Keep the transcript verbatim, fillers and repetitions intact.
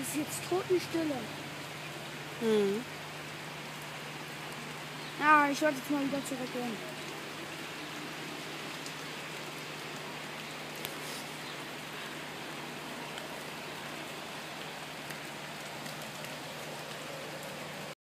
Es ist jetzt Totenstille. Hm. Ja, ich werde jetzt mal wieder zurückgehen.